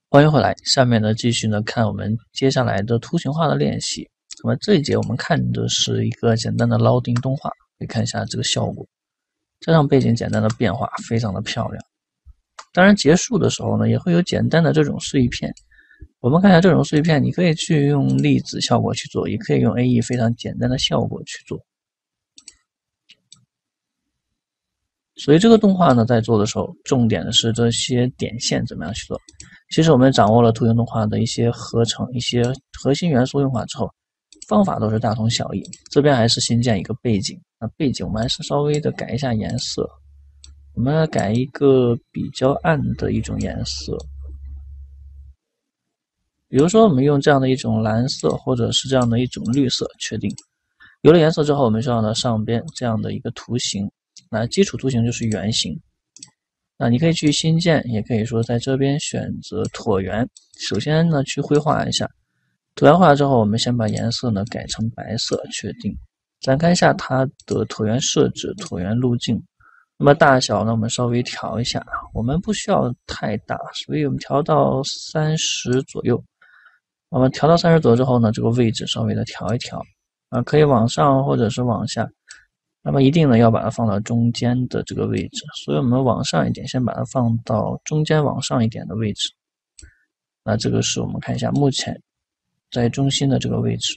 欢迎回来，下面呢继续呢看我们接下来的图形化的练习。那么这一节我们看的是一个简单的捞丁动画，可以看一下这个效果，加上背景简单的变化，非常的漂亮。当然结束的时候呢，也会有简单的这种碎片。我们看一下这种碎片，你可以去用粒子效果去做，也可以用 AE 非常简单的效果去做。所以这个动画呢，在做的时候，重点的是这些点线怎么样去做。其实我们掌握了图形动画的一些合成、一些核心元素用法之后，方法都是大同小异。这边还是新建一个背景，那背景我们还是稍微的改一下颜色，我们来改一个比较暗的一种颜色，比如说我们用这样的一种蓝色，或者是这样的一种绿色，确定。有了颜色之后，我们需要呢上边这样的一个图形，那基础图形就是圆形。那你可以去新建，也可以说在这边选择椭圆。首先呢，去绘画一下。椭圆画之后，我们先把颜色呢改成白色，确定。展开一下它的椭圆设置、椭圆路径。那么大小呢，我们稍微调一下，我们不需要太大，所以我们调到30左右。我们调到30左右之后呢，这个位置稍微的调一调，可以往上或者是往下。那么一定呢要把它放到中间的这个位置，所以我们往上一点，先把它放到中间往上一点的位置。那这个是我们看一下目前在中心的这个位置。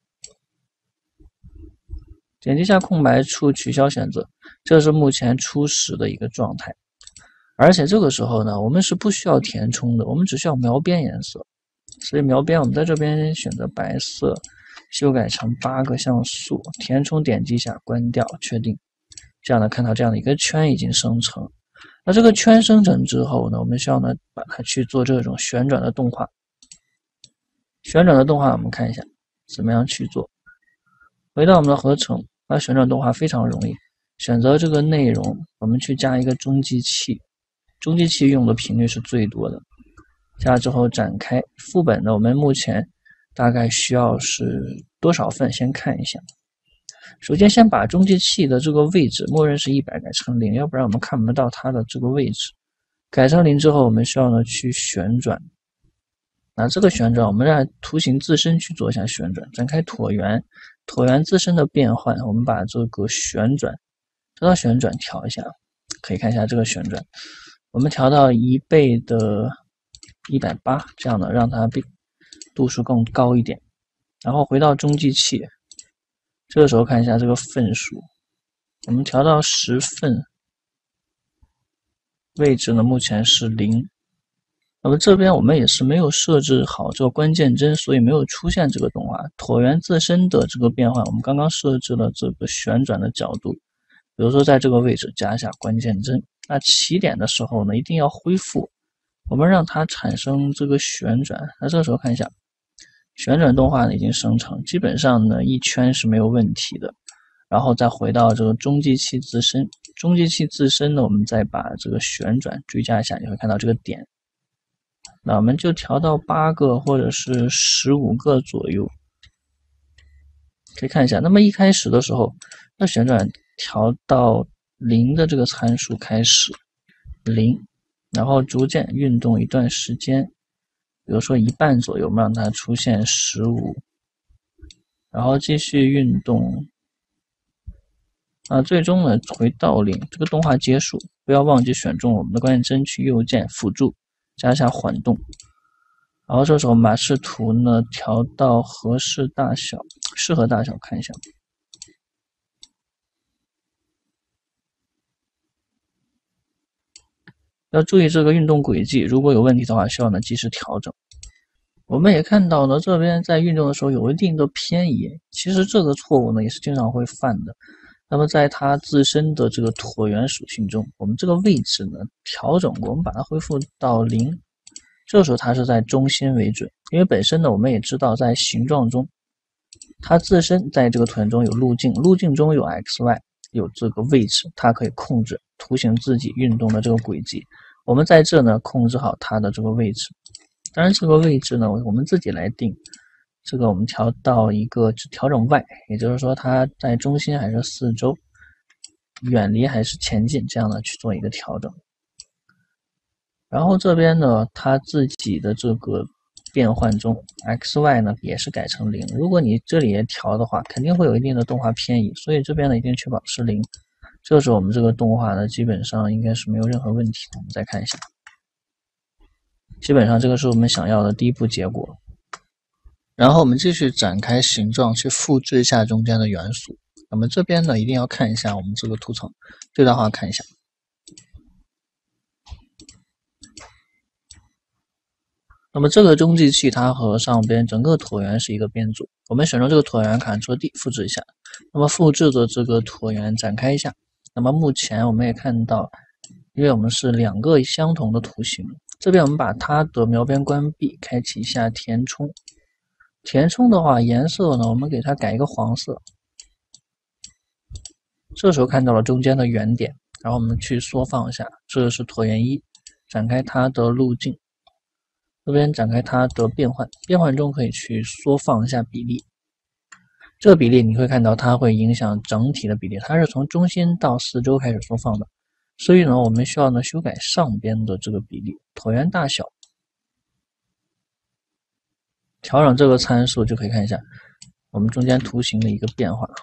点击一下空白处取消选择，这是目前初始的一个状态。而且这个时候呢，我们是不需要填充的，我们只需要描边颜色。所以描边我们在这边选择白色。修改成8个像素，填充点击一下，关掉，确定。这样呢，看到这样的一个圈已经生成。那这个圈生成之后呢，我们需要呢把它去做这种旋转的动画。旋转的动画我们看一下怎么样去做。回到我们的合成，那旋转动画非常容易，选择这个内容，我们去加一个中继器，中继器用的频率是最多的。加之后展开副本呢，我们目前大概需要是多少份？先看一下。首先把中继器的这个位置，默认是100改成0，要不然我们看不到它的这个位置。改成0之后，我们需要呢去旋转。那这个旋转，我们让图形自身去做一下旋转。展开椭圆，椭圆自身的变换，我们把这个旋转，这道旋转调一下，可以看一下这个旋转，我们调到1倍的180，这样的让它度数更高一点。然后回到中继器，这个时候看一下这个份数，我们调到10份，位置呢目前是0。那么这边我们也是没有设置好这个关键帧，所以没有出现这个动画。椭圆自身的这个变换，我们刚刚设置了这个旋转的角度，比如说在这个位置加一下关键帧。那起点的时候呢，一定要恢复，我们让它产生这个旋转。那这个时候看一下。旋转动画呢已经生成，基本上呢一圈是没有问题的。然后再回到这个中继器自身，中继器自身呢，我们再把这个旋转追加一下，你会看到这个点。那我们就调到8个或者是15个左右，可以看一下。那么一开始的时候，那旋转调到0的这个参数开始0，然后逐渐运动一段时间。比如说1半左右，我们让它出现15，然后继续运动，最终呢回到0，这个动画结束。不要忘记选中我们的关键帧，去右键辅助加一下缓动，然后这时候把视图呢调到合适大小，适合大小看一下。要注意这个运动轨迹，如果有问题的话，需要呢及时调整。我们也看到呢，这边在运动的时候有一定的偏移，其实这个错误呢也是经常会犯的。那么在它自身的这个椭圆属性中，我们这个位置呢调整过，我们把它恢复到0，这时候它是在中心为准，因为本身呢我们也知道在形状中，它自身在这个椭圆中有路径，路径中有 x、y， 有这个位置，它可以控制图形自己运动的这个轨迹。我们在这呢控制好它的这个位置。当然这个位置呢我们自己来定，这个我们调到一个只调整 y， 也就是说它在中心还是四周，远离还是前进，这样呢去做一个调整。 然后这边呢，它自己的这个变换中 ，xy 呢也是改成0。如果你这里也调的话，肯定会有一定的动画偏移，所以这边呢一定确保是0。这是我们这个动画呢，基本上应该是没有任何问题的。我们再看一下，基本上这个是我们想要的第一步结果。然后我们继续展开形状，去复制一下中间的元素。那么这边呢，一定要看一下我们这个图层，最大化看一下。那么这个中继器它和上边整个椭圆是一个编组，我们选中这个椭圆 Ctrl D 复制一下。那么复制的这个椭圆展开一下。那么目前我们也看到，因为我们是2个相同的图形，这边我们把它的描边关闭，开启一下填充。填充的话，颜色呢，我们给它改一个黄色。这时候看到了中间的圆点，然后我们去缩放一下，这是椭圆1，展开它的路径。这边展开它的变换，变换中可以去缩放一下比例。这个比例你会看到它会影响整体的比例，它是从中心到四周开始缩放的。所以呢，我们需要呢修改上边的这个比例，椭圆大小，调整这个参数就可以看一下我们中间图形的一个变化。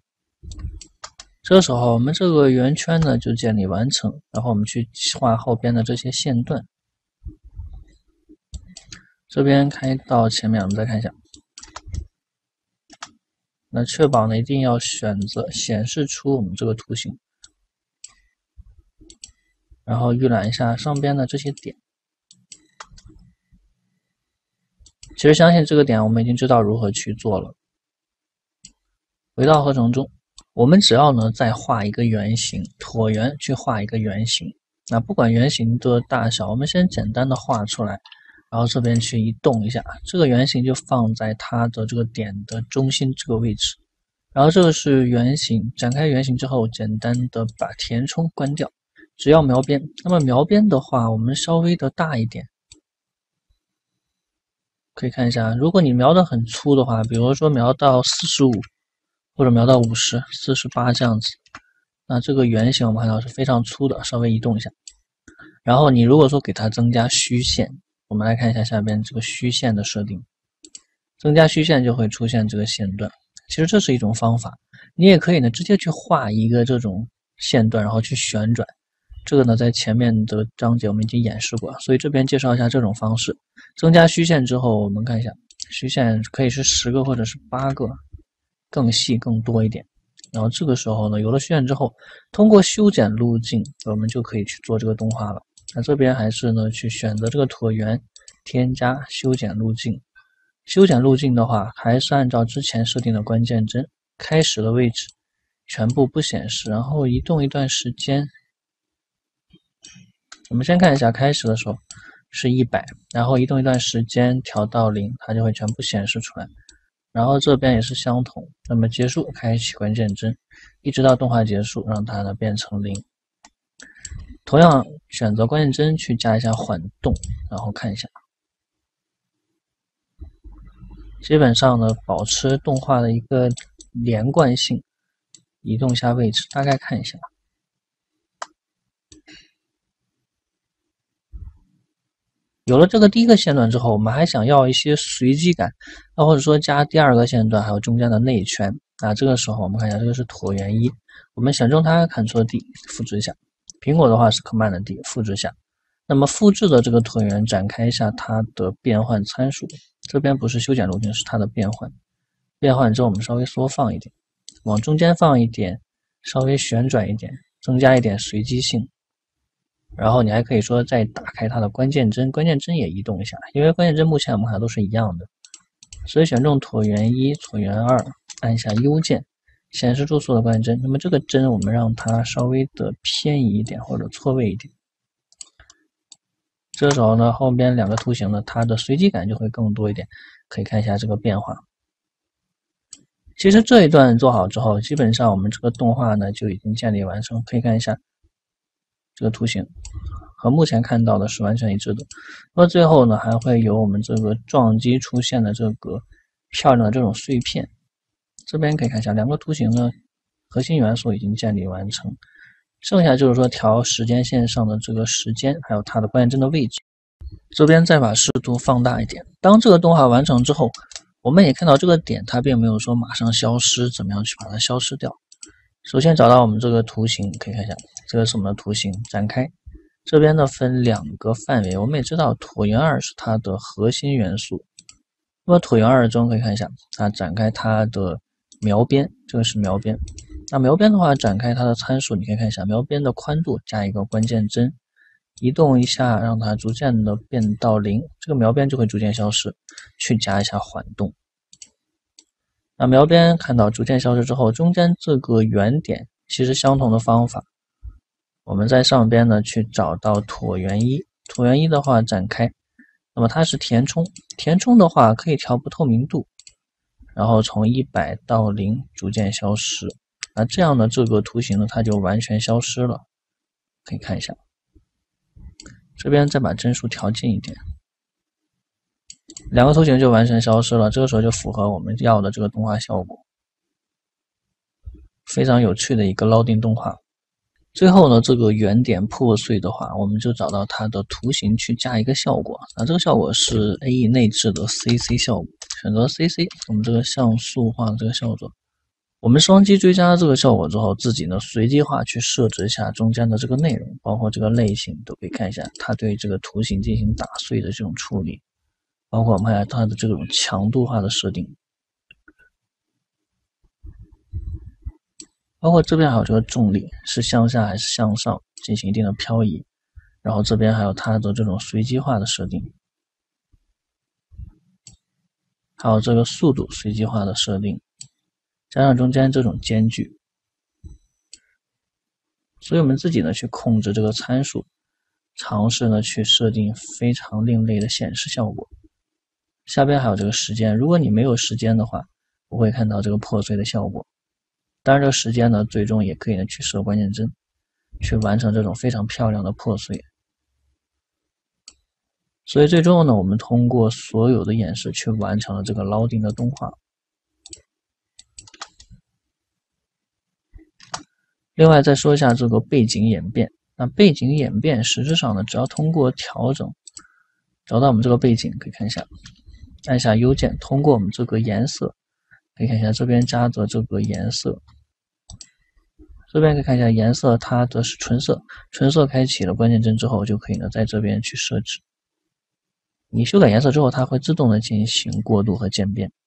这时候我们这个圆圈呢就建立完成，然后我们去画后边的这些线段。这边开到前面，我们再看一下。那确保呢，一定要选择显示出我们这个图形，然后预览一下上边的这些点。其实相信这个点我们已经知道如何去做了。回到合成中，我们只要呢再画一个圆形，椭圆去画一个圆形。那不管圆形的大小，我们先简单的画出来。然后这边去移动一下，这个圆形就放在它的这个点的中心这个位置。然后这个是圆形，展开圆形之后，简单的把填充关掉，只要描边。那么描边的话，我们稍微的大一点，可以看一下，如果你描的很粗的话，比如说描到45，或者描到50、48这样子，那这个圆形我们看到是非常粗的，稍微移动一下。然后你如果说给它增加虚线，我们来看一下下边这个虚线的设定，增加虚线就会出现这个线段。其实这是一种方法，你也可以呢直接去画一个这种线段，然后去旋转。这个呢在前面的章节我们已经演示过，所以这边介绍一下这种方式。增加虚线之后，我们看一下，虚线可以是10个或者是8个，更细更多一点。然后这个时候呢，有了虚线之后，通过修剪路径，我们就可以去做这个动画了。那这边还是呢，去选择这个椭圆，添加修剪路径。修剪路径的话，还是按照之前设定的关键帧，开始的位置全部不显示，然后移动一段时间。我们先看一下，开始的时候是100，然后移动一段时间调到0，它就会全部显示出来。然后这边也是相同。那么结束，开启关键帧，一直到动画结束，让它呢变成0。同样选择关键帧去加一下缓动，然后看一下，基本上呢保持动画的一个连贯性，移动一下位置，大概看一下。有了这个第一个线段之后，我们还想要一些随机感，那或者说加第2个线段，还有中间的内圈。那这个时候我们看一下，这个是椭圆1，我们选中它 Ctrl D 复制一下。苹果的话是 Command D 复制一下。那么复制的这个椭圆展开一下它的变换参数，这边不是修剪路径，是它的变换。变换之后我们稍微缩放一点，往中间放一点，稍微旋转一点，增加一点随机性。然后你还可以说再打开它的关键帧，关键帧也移动一下，因为关键帧目前我们看都是一样的。所以选中椭圆1、椭圆2，按下 U 键。显示住所有的关键帧，那么这个帧我们让它稍微的偏移一点或者错位一点。这时候呢，后边2个图形呢，它的随机感就会更多一点。可以看一下这个变化。其实这一段做好之后，基本上我们这个动画呢就已经建立完成。可以看一下这个图形和目前看到的是完全一致的。那么最后呢，还会有我们这个撞击出现的这个漂亮的这种碎片。这边可以看一下2个图形呢，核心元素已经建立完成。 剩下就是说调时间线上的这个时间，还有它的关键帧的位置。这边再把视图放大一点。当这个动画完成之后，我们也看到这个点它并没有说马上消失，怎么样去把它消失掉？首先找到我们这个图形，可以看一下，这个是我们的图形展开。这边呢分2个范围，我们也知道椭圆2是它的核心元素。那么椭圆2中可以看一下，它展开它的描边，这个是描边。那描边的话，展开它的参数，你可以看一下描边的宽度加一个关键帧，移动一下，让它逐渐的变到0，这个描边就会逐渐消失。去加一下缓动。那描边看到逐渐消失之后，中间这个圆点其实相同的方法，我们在上边呢去找到椭圆1，椭圆1的话展开，那么它是填充，填充的话可以调不透明度，然后从100到0逐渐消失。那这样的这个图形呢，它就完全消失了。可以看一下，这边再把帧数调近一点，2个图形就完全消失了。这个时候就符合我们要的这个动画效果，非常有趣的一个捞定动画。最后呢，这个圆点破碎的话，我们就找到它的图形去加一个效果。那这个效果是 AE 内置的 CC 效果，选择 CC， 我们这个像素化这个效果。我们双击追加这个效果之后，自己呢随机化去设置一下中间的这个内容，包括这个类型都可以看一下，它对这个图形进行打碎的这种处理，包括我们还有它的这种强度化的设定，包括这边还有这个重力是向下还是向上进行一定的漂移，然后这边还有它的这种随机化的设定，还有这个速度随机化的设定。加上中间这种间距，所以我们自己呢去控制这个参数，尝试呢去设定非常另类的显示效果。下边还有这个时间，如果你没有时间的话，不会看到这个破碎的效果。当然，这个时间呢，最终也可以呢去设关键帧，去完成这种非常漂亮的破碎。所以最终呢，我们通过所有的演示去完成了这个捞定的动画。另外再说一下这个背景演变，那背景演变实质上呢，只要通过调整，找到我们这个背景，可以看一下，按下 U 键，通过我们这个颜色，可以看一下这边加的这个颜色，这边可以看一下颜色，它的是纯色，纯色开启了关键帧之后，就可以呢在这边去设置。你修改颜色之后，它会自动的进行过渡和渐变。